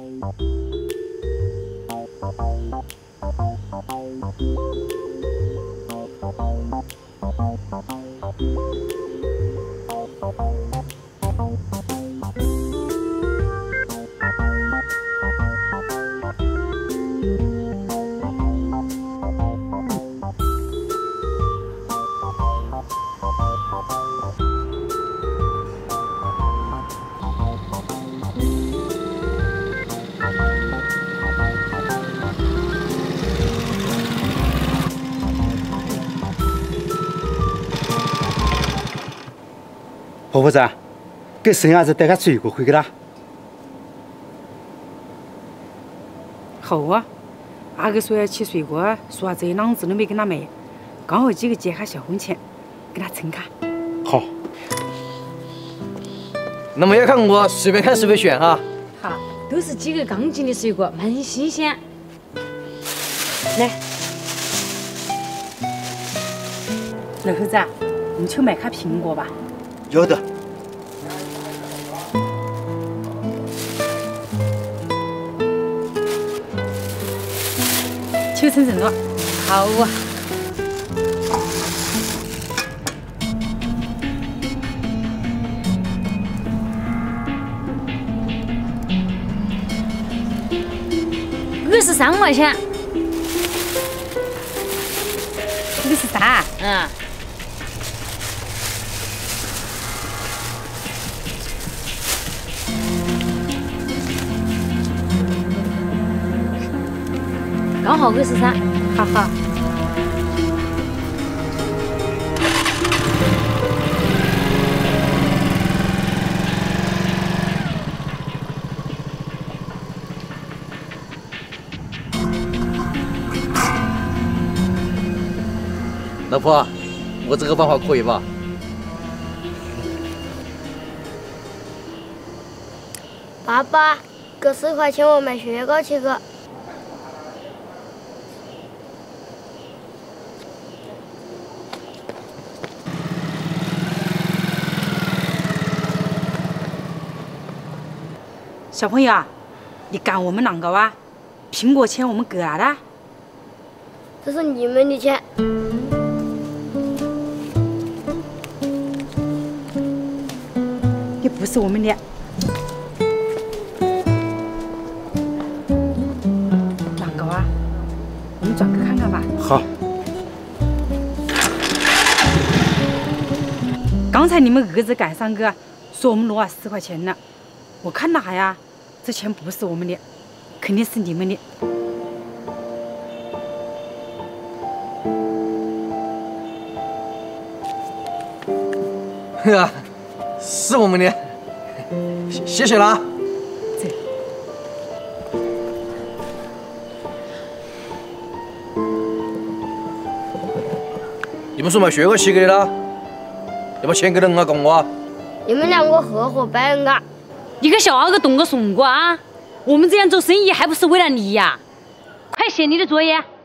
婆婆子，给孙伢子带个水果回去啦。 好啊，阿哥说要吃水果，说啥子啷子都没跟他买，刚好几个借下小红钱，给他蹭卡。 好。 那么要看我随便看随便选哈。 好，都是几个刚进的水果，蛮新鲜。来， 二猴子，我们去买卡苹果吧。 有的。 秋成成了。 好啊。23块钱。 63。 嗯。刚好53， 好好。 老婆，我这个办法可以吧？ 爸爸，给4块钱我买雪糕去喝。 小朋友啊，你干我们啷个哇？苹果钱我们给了的。 这是你们的钱。 也不是我们的。啷个哇？我们转个看看吧。 好。 刚才你们儿子赶上个说我们挪了4块钱呢，我看了下呀，这钱不是我们的，肯定是你们的。 呵，是我们的，谢谢啦。你们说买雪糕去给的啦？要把钱给人啊，讲我。 你们2个合伙摆人家。 你给小阿哥动个松果啊！我们这样做生意还不是为了你呀？快写你的作业。